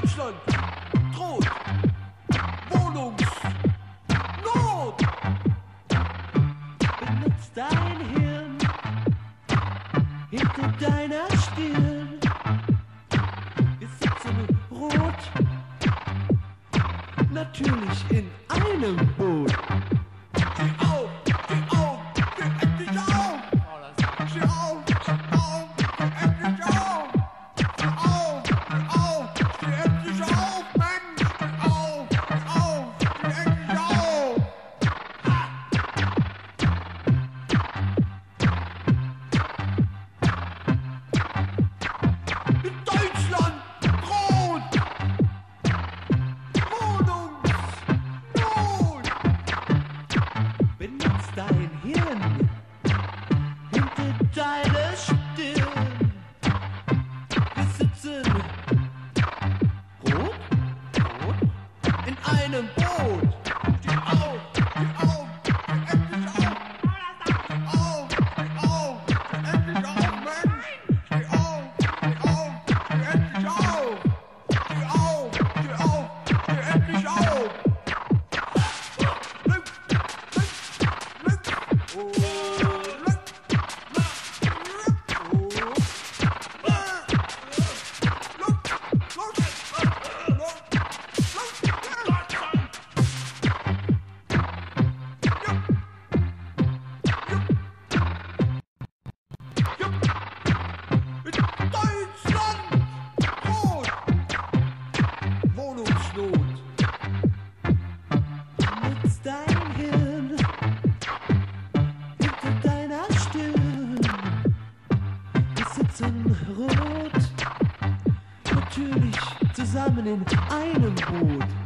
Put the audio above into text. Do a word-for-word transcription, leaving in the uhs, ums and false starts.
Deutschland droht Wohnungsnot. Benutzt dein Hirn hinter deiner Stirn. Wir sitzen rot, natürlich in einem Boot. Steh auf, steh auf, steh endlich auf! Steh auf, steh auf, steh endlich auf! Steh auf, steh auf, steh endlich auf, Mensch! Steh auf, steh auf, steh endlich auf! In Deutschland droht Wohnungsnot. Benutz dein Hirn hinter deiner Stirn. Wir sitzen rot, rot in einem Boot. Steh auf, steh auf, steh endlich auf! Steh auf, steh auf, steh endlich auf, Mensch! Steh auf, steh auf, steh endlich auf! Steh auf, steh auf, steh endlich auf! Wohnungsnot. Nutz dein Hirn hinter deiner Stirn. Wir sitzen rot, natürlich zusammen in einem Boot.